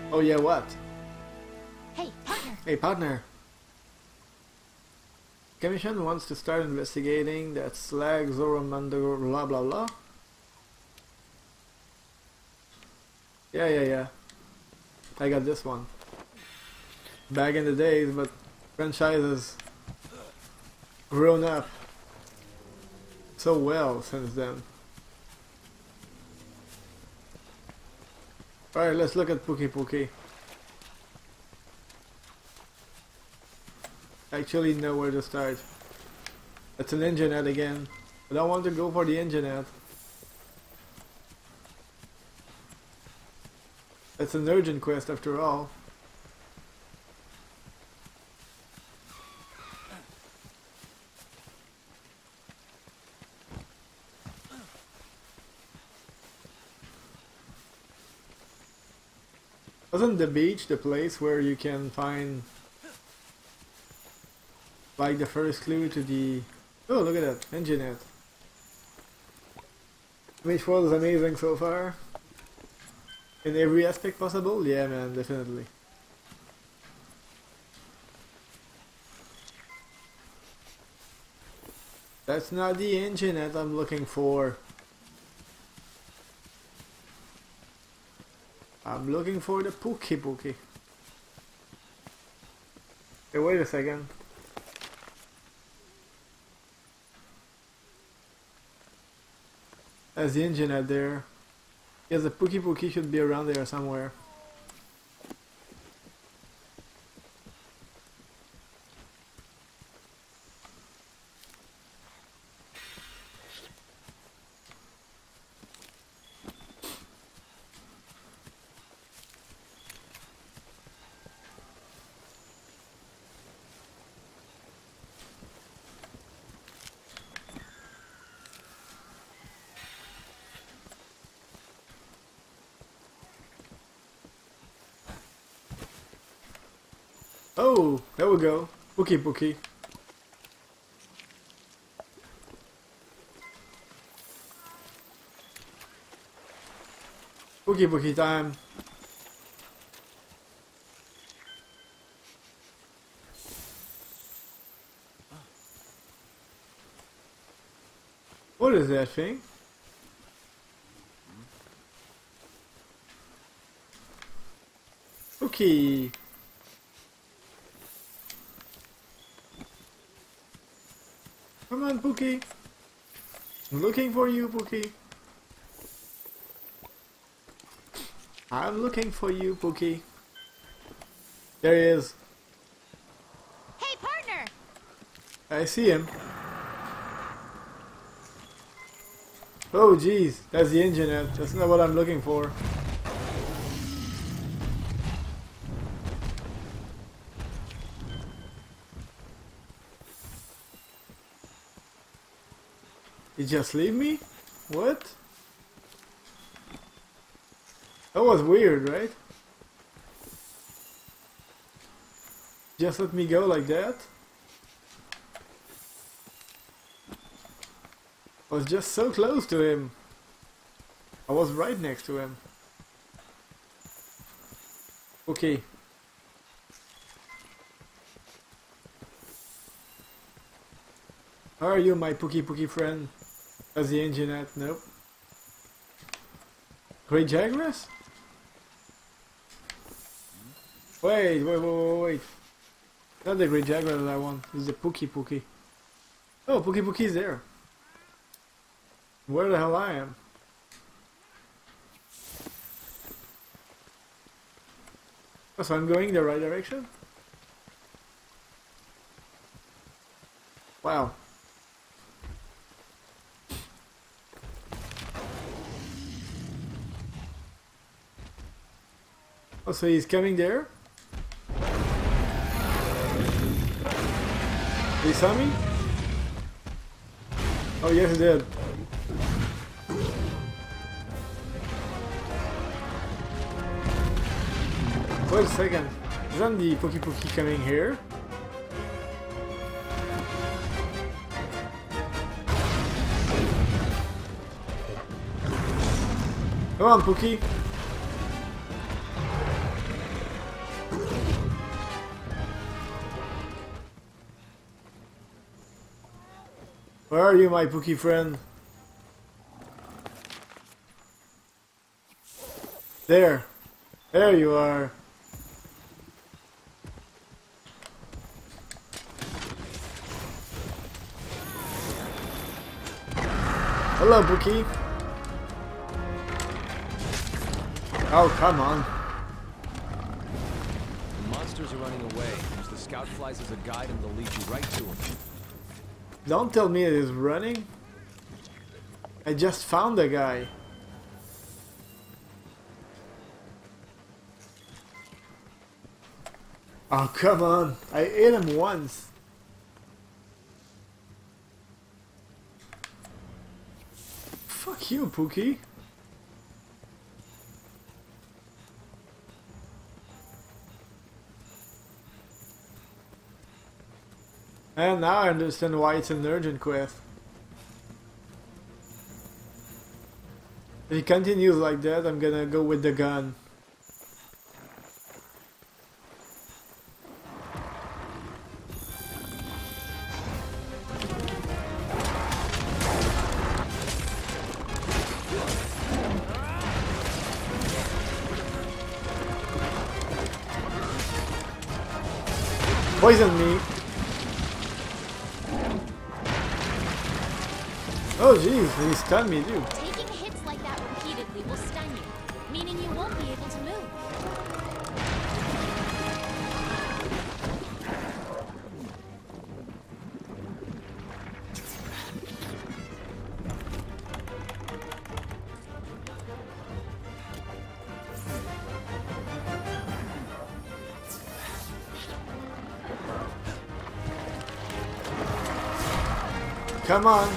Oh yeah, what? Hey, partner. Hey partner. Commission wants to start investigating that slag Zoromander blah blah blah. Yeah. I got this one. Back in the days, but franchises grown up so well since then. Alright, let's look at Pookie Pookie. I actually know where to start. It's an Engineer again. I don't want to go for the Engineer. It's an urgent quest after all. Wasn't the beach the place where you can find like the first clue to the... Oh, look at that, Engineer. Which was amazing so far. In every aspect possible? Yeah man, definitely. That's not the Engineer I'm looking for. I'm looking for the Pookie Pookie. Hey, wait a second. There's the engine out there. Yes, the Pookie Pookie should be around there somewhere. Oh, there we go. Pookie Pookie. Pookie Pookie time. What is that thing? Pookie. Come on, Pookie. I'm looking for you, Pookie. I'm looking for you, Pookie. There he is. Hey, partner. I see him. Oh, jeez. That's the engine. That's not what I'm looking for. You just leave me? What? That was weird, right? Just let me go like that? I was just so close to him. I was right next to him. Okay. How are you, my Pookie Pookie friend? As the engine at? Nope. Great Jaguars? Wait. Not the Great Jaguar that I want. It's the Pookie Pookie. Oh, Pookie Pookie's there. Where the hell I am? Oh, so I'm going the right direction? Wow. Oh, so he's coming there? He saw me? Oh, yes, he did. Wait a second. Isn't the Pookie Pookie coming here? Come on, Pookie. Where are you, my Pookie friend? There. There you are. Hello, Pookie. Oh, come on. The monsters are running away. Use the scout flies as a guide and they'll lead you right to them. Don't tell me it is running. I just found the guy. Oh, come on. I ate him once. Fuck you, Pookie. And now I understand why it's an urgent quest. If he continues like that, I'm gonna go with the gun. Poison me. Oh jeez, he stunned me too. Taking hits like that repeatedly will stun you, meaning you won't be able to move. Come on.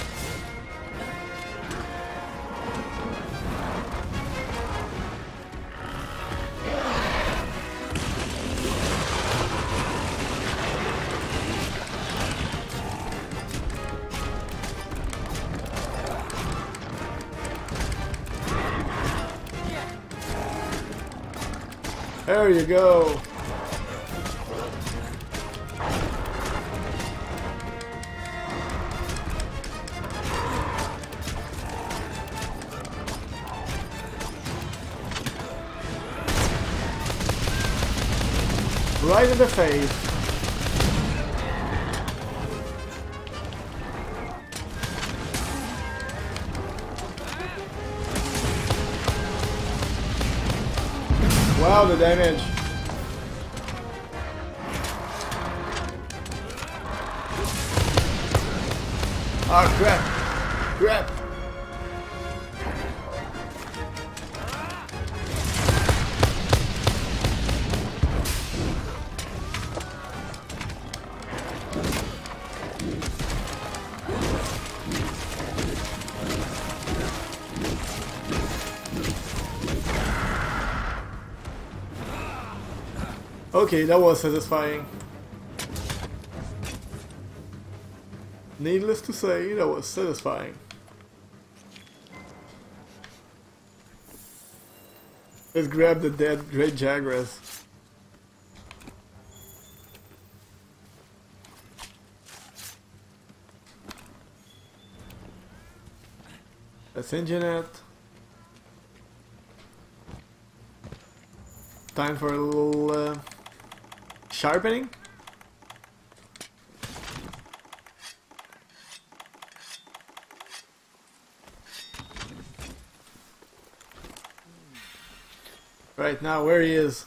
There you go. Right in the face. Wow, the damage. Oh crap. Crap. Okay, that was satisfying. Needless to say, that was satisfying. Let's grab the dead Great Jagras. That's Engineet. Time for a little sharpening. Right now, where he is.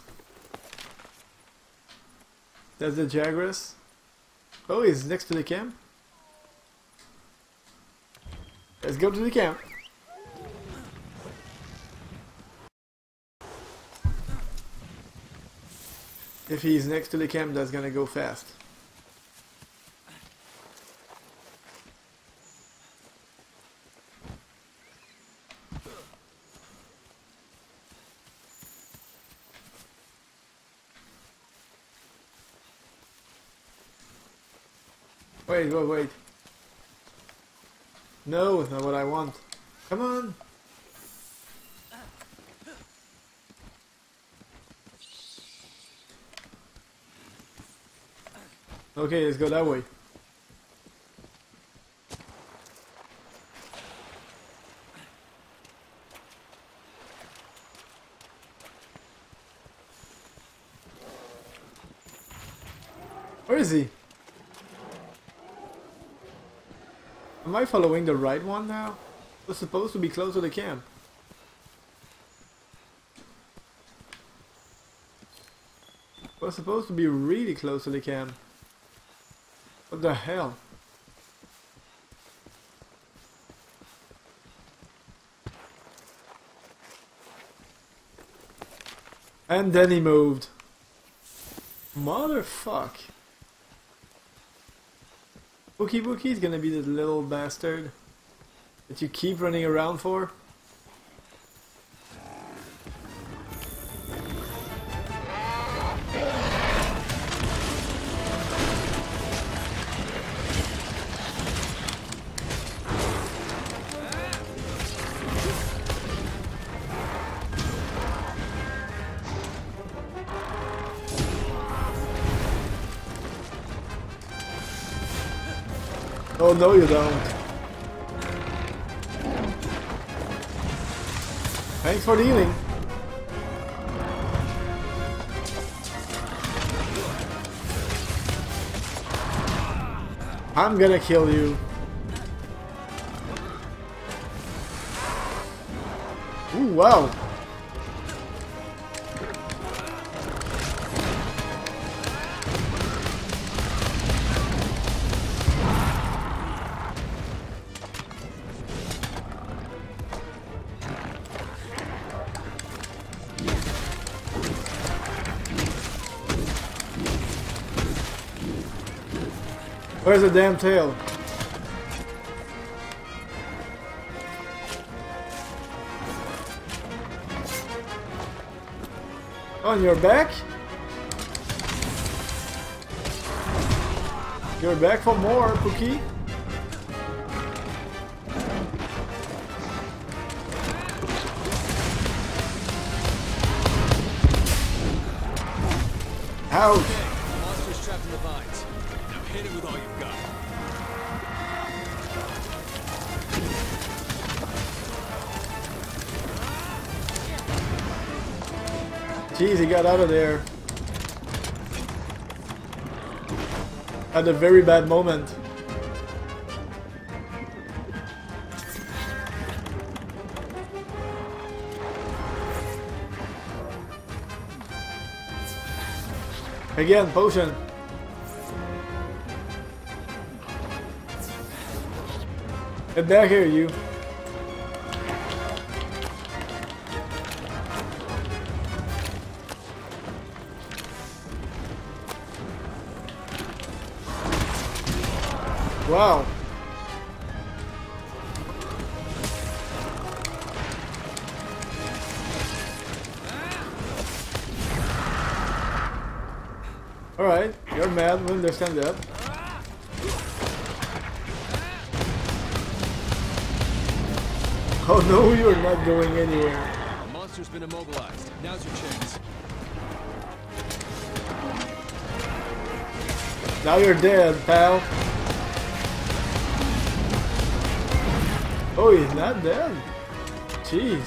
That's the Jagras. Oh, he's next to the camp. Let's go to the camp. If he's next to the camp, that's gonna go fast. Wait, wait, wait. No, it's not what I want. Come on. Okay, let's go that way. Where is he? Am I following the right one now? We're supposed to be close to the camp. We're supposed to be really close to the camp. What the hell? And then he moved. Motherfuck. Bookie Bookie's gonna be the little bastard that you keep running around for. Oh no you don't. Thanks for the healing. I'm gonna kill you. Ooh, wow. Where's the damn tail? On your back? You're back for more, Pookie. Ouch! Monster's trapped in the vines. Now hit it with all you've got. Jeez, he got out of there. At a very bad moment. Again, potion. Get back here, you. Wow. Alright, you're mad, we understand that. Oh no, you're not going anywhere. The monster's been immobilized. Now's your chance. Now you're dead, pal. Oh, he's not dead. Jeez.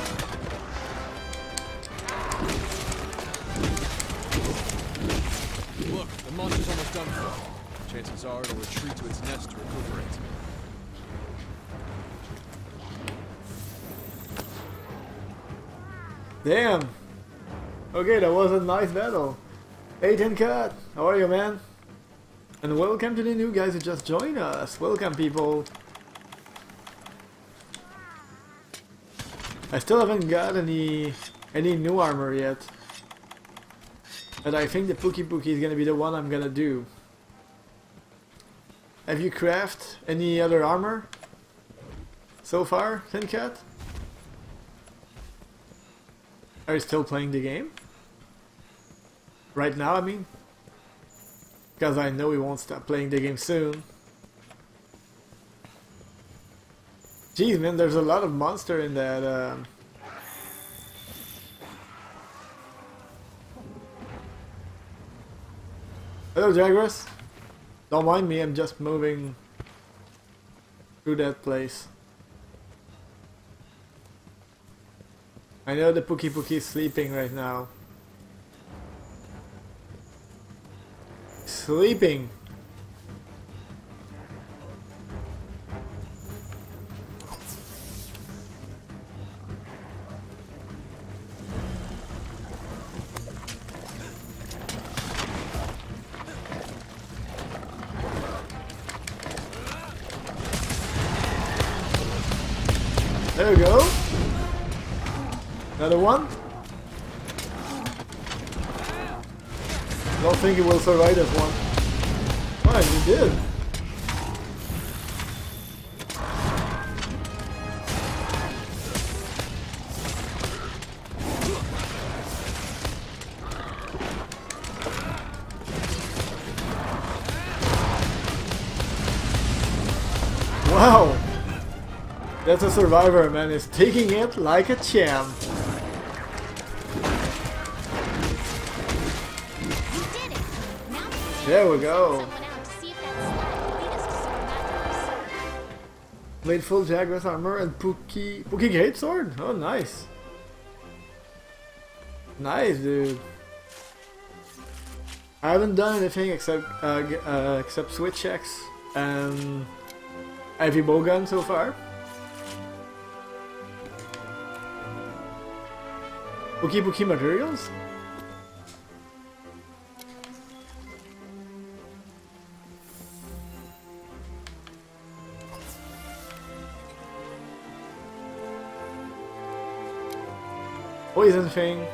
Look, the monster's almost done for. Chances are it'll retreat to its nest to recuperate. Damn. Okay, that was a nice battle. Hey Cut, how are you, man? And welcome to the new guys who just joined us. Welcome, people. I still haven't got any new armor yet. But I think the Pookie Pookie is gonna be the one I'm gonna do. Have you crafted any other armor so far, Cat? Are you still playing the game? Right now, I mean? Because I know we won't stop playing the game soon. Jeez, man, there's a lot of monster in that. Hello, Jagras. Don't mind me, I'm just moving through that place. I know the Pookie Pookie is sleeping right now. sleeping. There we go. Another one. Don't think he will survive this one. Oh, he did. Wow. That's a survivor, man. Is taking it like a champ. There we go. Made full Jagras armor and Pookie Greatsword? Oh, nice. Nice, dude. I haven't done anything except switch checks and heavy bowgun so far. Pookie materials? Poison thing.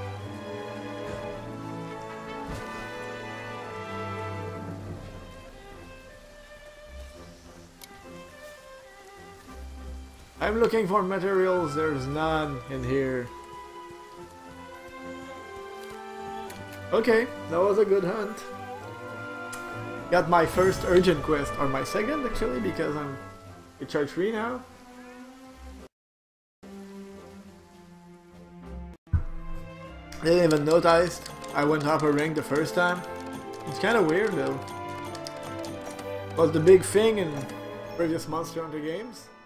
I'm looking for materials, there's none in here. Okay, that was a good hunt. Got my first urgent quest, or my second actually, because I'm recharge free now. I didn't even notice I went up a rank the first time. It's kind of weird though. Was the big thing in previous Monster Hunter games.